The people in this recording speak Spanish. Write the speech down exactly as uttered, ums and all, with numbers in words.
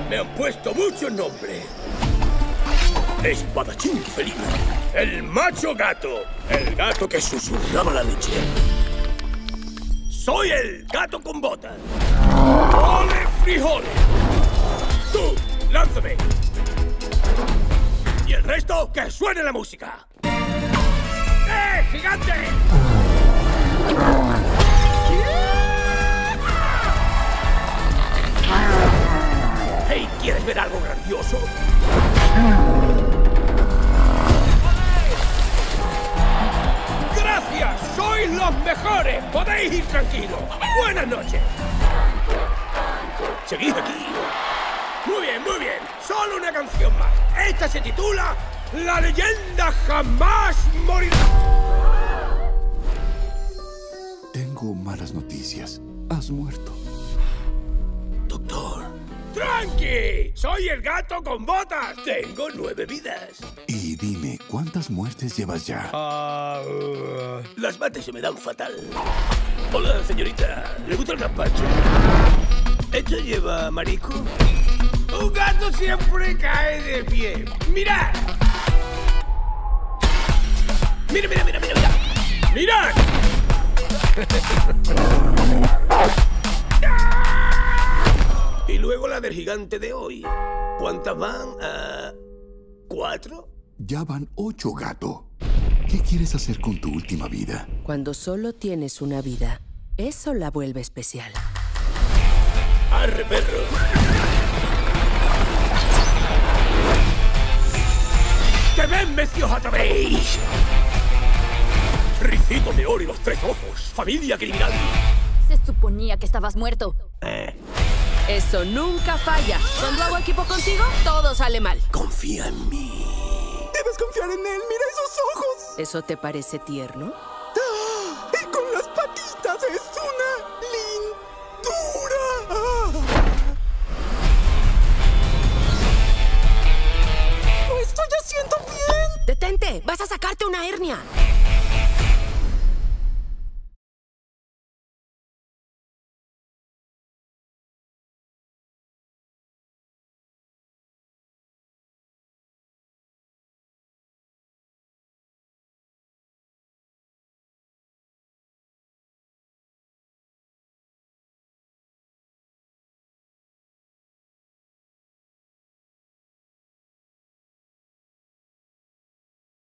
Me han puesto muchos nombres. Espadachín felino. El macho gato. El gato que susurraba la leche. Soy el gato con botas. ¡Ole frijoles! Tú, lánzame. Y el resto, que suene la música. ¡Eh, gigante! Hey, ¿quieres ver algo grandioso? ¡Gracias! ¡Sois los mejores! ¡Podéis ir tranquilos! ¡Buenas noches! ¡Seguid aquí! Muy bien, muy bien. Solo una canción más. Esta se titula La leyenda jamás morirá. Tengo malas noticias. Has muerto. Doctor. ¡Tranqui! Soy el gato con botas. Tengo nueve vidas. Y dime, ¿cuántas muertes llevas ya? Uh, uh, las mates se me dan fatal. Hola, señorita. ¿Le gusta el gazpacho? ¿Esto lleva marisco? Un gato siempre cae de pie. ¡Mirad! ¡Mira, mira, mira, mira, mira! ¡Mirad! Y luego la del gigante de hoy. ¿Cuántas van? Uh, ¿Cuatro? Ya van ocho, gato. ¿Qué quieres hacer con tu última vida? Cuando solo tienes una vida, eso la vuelve especial. ¡Arre, perro! ¡Que ven, mecios atrevéis! Ricito de oro y los tres ojos. Familia criminal. Se suponía que estabas muerto. Eh. Eso nunca falla. Cuando hago equipo contigo, todo sale mal. Confía en mí. Debes confiar en él. Mira esos ojos. ¿Eso te parece tierno?